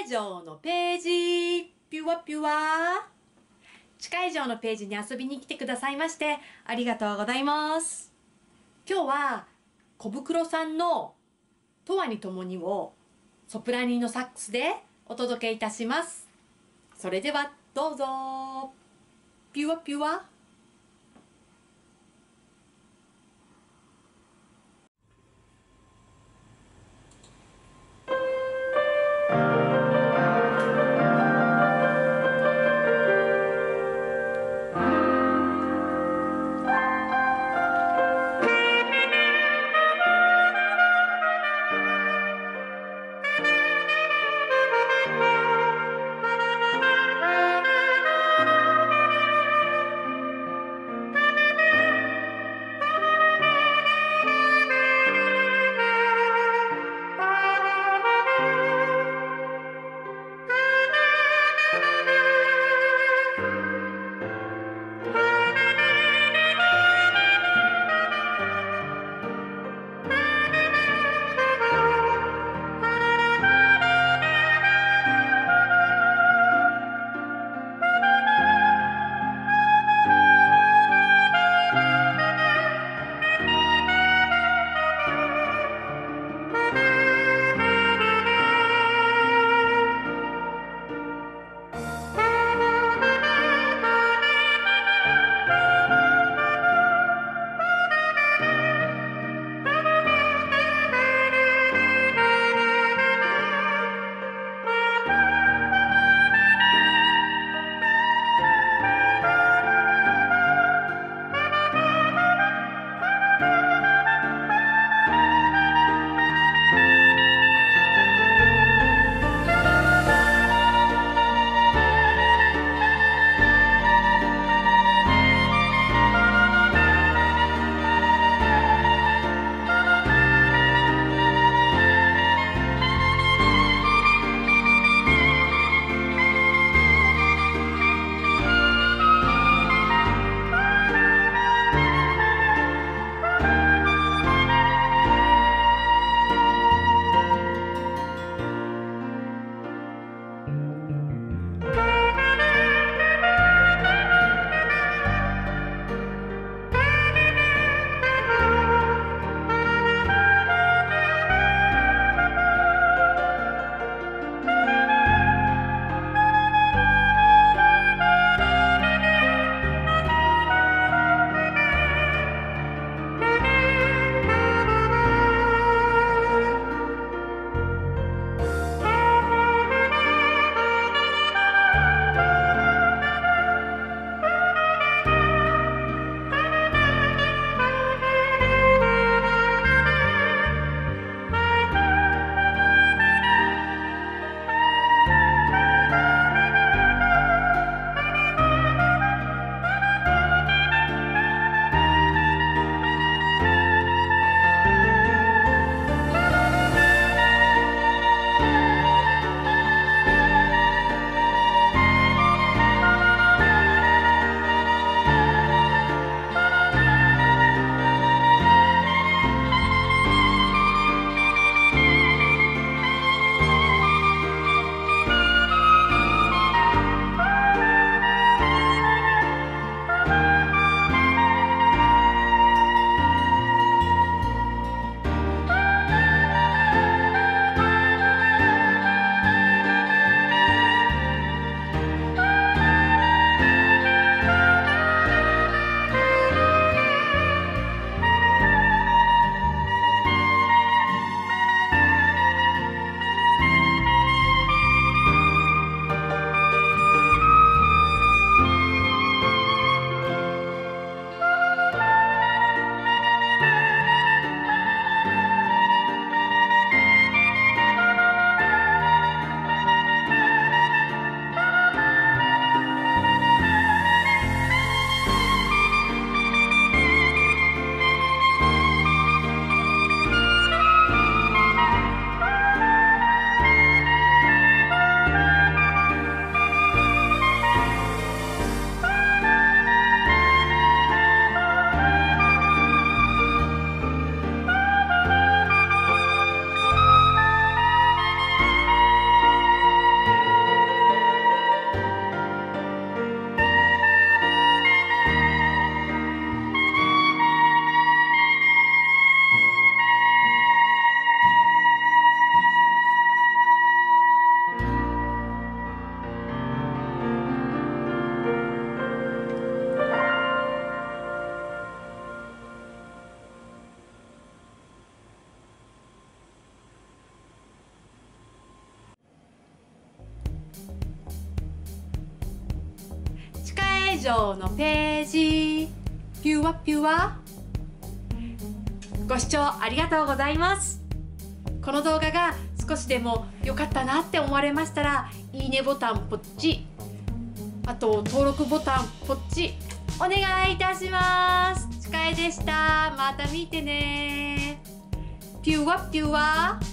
以上のページ、ピュアピュア。地下以上のページに遊びに来てくださいましてありがとうございます。今日は小袋さんの永遠に共にをソプラニーのサックスでお届けいたします。それではどうぞ。ピュアピュア。 城のページピュワピュワ。ご視聴ありがとうございます。この動画が少しでも良かったなって思われましたら、いいねボタンポッチ、あと登録ボタンポッチお願いいたします。ちかえでした。また見てね。ピュワピュワ。